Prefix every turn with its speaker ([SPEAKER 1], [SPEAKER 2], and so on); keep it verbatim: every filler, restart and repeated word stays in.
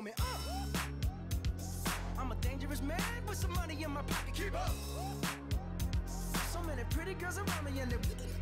[SPEAKER 1] me. Uh. I'm a dangerous man with some money in my pocket. Keep up. So many pretty girls around me and they're